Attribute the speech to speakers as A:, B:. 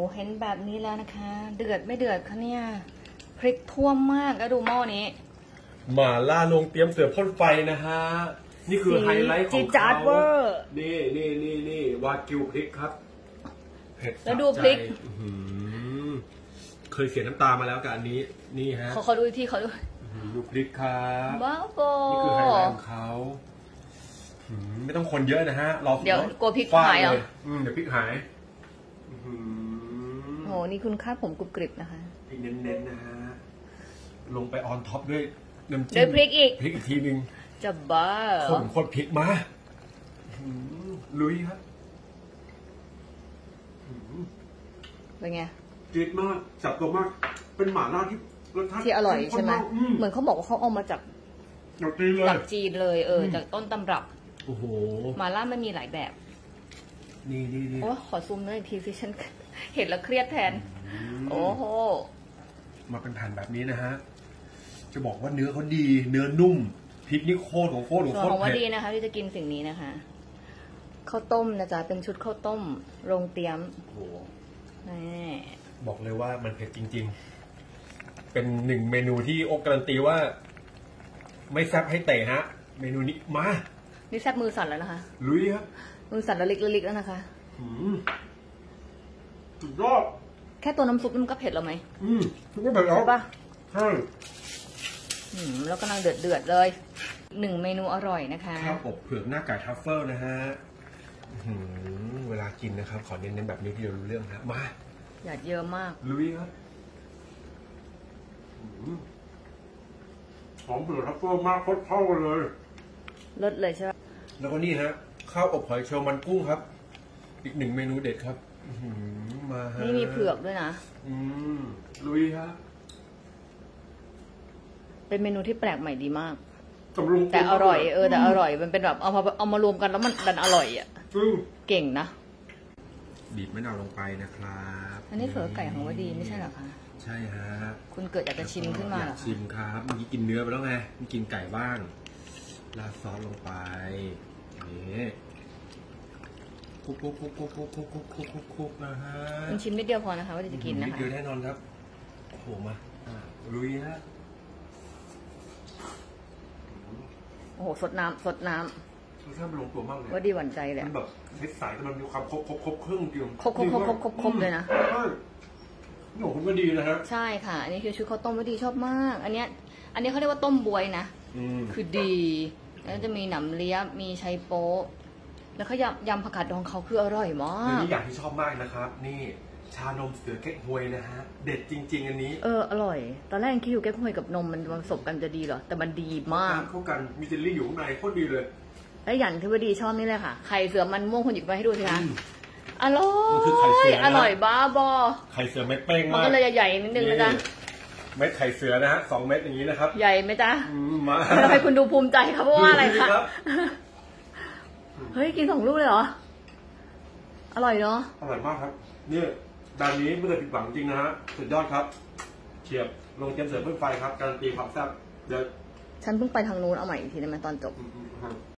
A: เห็นแบบนี้แล้วนะคะ เดือดไม่เดือดคะเนี่ยพริกท่วมมากแล้วดูหม้อนี้
B: หม่าล่าลงเตรียมเสิร์ฟพ่นไฟนะฮะนี่คือไฮไลท์ของเขานี่วากิวพริกครับเผ็ดแล้วดูพริกเคยเสียน้ำตามาแล้วกับอันนี้นี่ฮะ
A: เขาดูที่เขา
B: ดูพริกครับ
A: บ้าโก
B: นี่คือไฮไลท์ของเขาไม่ต้องคนเยอะนะฮะ
A: เดี๋ยวกลัวพริกหายเหรอ
B: เดี๋ยวพริกหาย
A: โหนี่คุณค่าผมกรุบกริบนะคะ
B: พริกเน้นๆนะฮะลงไปออนท็อปด้วยน้ำจิ้ม
A: ด้วยพริกอีก
B: ทีนึง
A: จะบ้า
B: คนพริกมาลุยครับ
A: เป็นไง
B: จี๊ดมากจับตัวมากเป็นหม่าล่าที่
A: อร่อยใช่ไหมเหมือนเขาบอกว่าเขาเอามาจากจีนเลยจากต้นตำรับ
B: โอ้โห
A: หม่าล่ามันมีหลายแบบ
B: นี่
A: โอ้ขอซูมหน่อยทีสิฉันเห็นแล้วเครียดแทนโอ้โห
B: มาเป็นแผ่นแบบนี้นะฮะจะบอกว่าเนื้อเขาดีเนื้อนุ่มพริกนี่โคตรของโคตร
A: ว่าดีนะคะที่จะกินสิ่งนี้นะคะข้าวต้มนะจ๊ะเป็นชุดข้าวต้มโรงเตรียม
B: โอ้โห
A: นี่
B: บอกเลยว่ามันเผ็ดจริงๆเป็นหนึ่งเมนูที่โอ๊กการันตีว่าไม่แซ่บให้เตะฮะเมนูนี้มา
A: นี่แซ่บมือสั่นแล้วนะคะ
B: ลุยครับ
A: มือสั่นระลิกแล้วนะคะ
B: สุดยอด
A: แค่ตัวน้ำซุปมันก็เผ็ดแล้วไหม
B: ก็เผ็ดแล้ว
A: ใช่ปะ
B: ใช่
A: แล้วกำลังเดือดเลยหนึ่งเมนูอร่อยนะคะ
B: ข้าวอบเผือกหน้าไก่ทัฟเฟิลนะฮะเวลากินนะครับขอเน้นๆแบบนี้ที่เรารู้เรื่องนะมา
A: หยาดเยอะมาก
B: ลุยครับหอมเผือกทัฟเฟิลมากโคตรเข้ากันเลย
A: รสเลยใช่ไหม
B: แล้วก็นี่ฮะข้าวอบหอยเชลล์มันกุ้งครับอีกหนึ่งเมนูเด็ดครับมาฮะ
A: นี่มีเผือกด้วยนะ
B: ลุยฮะ
A: เป็นเมนูที่แปลกใหม่ดีมากแต่อร่อยแต่อร่อยมันเป็นแบบเอามารวมกันแล้วมันดันอร่อยอ่ะเก่งนะ
B: บีบมะนาวลงไปนะครับ
A: อันนี้เผือกไก่ของวดีไม่ใช่หรอคะ
B: ใช่ฮะ
A: คุณเกิดอยากจะชิมขึ้นมาหรอ
B: ชิมครับเมื่อกี้กินเนื้อไปแล้วไงมีกินไก่บ้างราดซอสลงไปนี่คุกนะฮะ
A: คุณชิมนิดเดียวพอนะคะว่าจะกินนะคะ
B: นิดเดียวแน่นอนครับโอ้โหมาลุยฮะ
A: โอ้โหสดน้ำ
B: รสชาติมันลงตัวมากเลย
A: ว่าดีหวั่นใจเลย
B: มันแบบเท็กซ์สายแต่มันมีความครบเครื่องเดียว
A: ครบเลยนะ
B: นี่ของคุณก็ดีนะฮะ
A: ใช่ค่ะอันนี้คือชุดข้าวต้มว่าดีชอบมากอันนี้เขาเรียกว่าต้มบวยนะคือดีแล้วจะมีหนำเลี้ยมีไชโป๊ะแล้วก็ยำผักกาดดองเขาคืออร่อยมาก
B: นี่อย่างที่ชอบมากนะครับนี่ชานมเสือเก๊กฮวยนะฮะเด็ดจริงๆอันนี้
A: อร่อยตอนแรกคิดอยู่เก๊กฮวยกับนมมันผสมกันจะดีเหรอแต่มันดีมาก
B: เข้ากันมีเจลลี่อยู่ข้างในโคตรดีเลย
A: แล้วอย่างที่ว่าดีชอบนี่เลยค่ะไข่เสือมันม่วงคุณหยิบมาให้ดูสิคะอร่อย
B: มันคือไข่เสือ
A: อร่อยบ้าบอ
B: ไข่เสือเม็ดเป้งมาก
A: มันก็เลยใหญ่ๆนิดนึงนะจ๊ะ
B: เม็ดไข่เสือนะฮะ2 เม็ดอย่างนี้นะครับ
A: ใหญ่ไหมจ๊ะมาทำไมคุณดูภูมิใจครับเพราะว่าอะไรคะเฮ้ยกิน2 ลูกเลยเหรออร่อยเนาะ
B: อร่อยมากครับนี่ด้านนี้ไม่เคยผิดหวังจริงนะฮะสุดยอดครับเฉียบลงเตรียมเสิร์ฟเพื่อไฟครับการันตีความแซ่บเดี๋ยว
A: ฉันเพิ่งไปทางนู้นเอาใหม่อีกทีได้ไหมตอนจบ